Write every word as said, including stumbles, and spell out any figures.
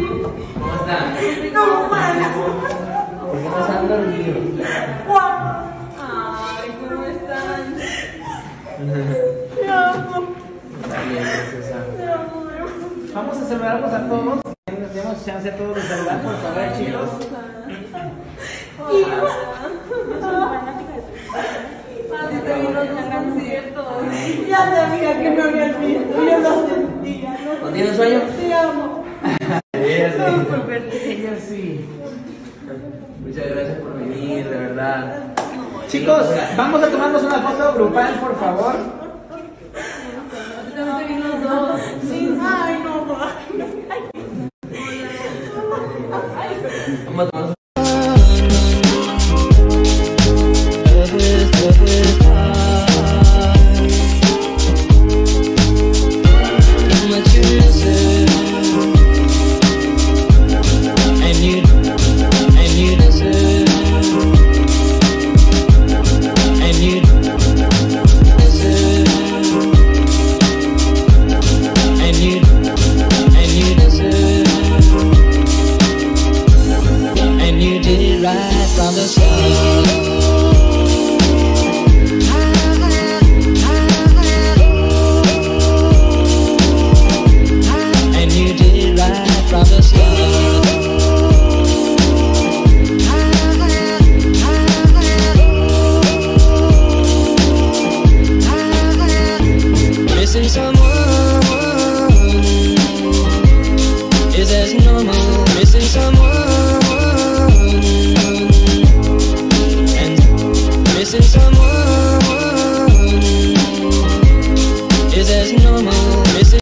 ¿Cómo están? No, mal. ¿Por qué no se han dormido? Ay, ¿cómo están? Te amo. Está bien, princesa. Te amo. Vamos a saludarlos a todos. Tenemos chance a todos de saludar, por favor, chicos. Ya sabía que me habías visto, yo lo sentía. ¿No tienes sueño? Te amo. Sí, Por verte, ella sí. Muchas gracias por venir, de verdad. Chicos, vamos a tomarnos una foto grupal, por favor. Sí, ay, no, Vamos a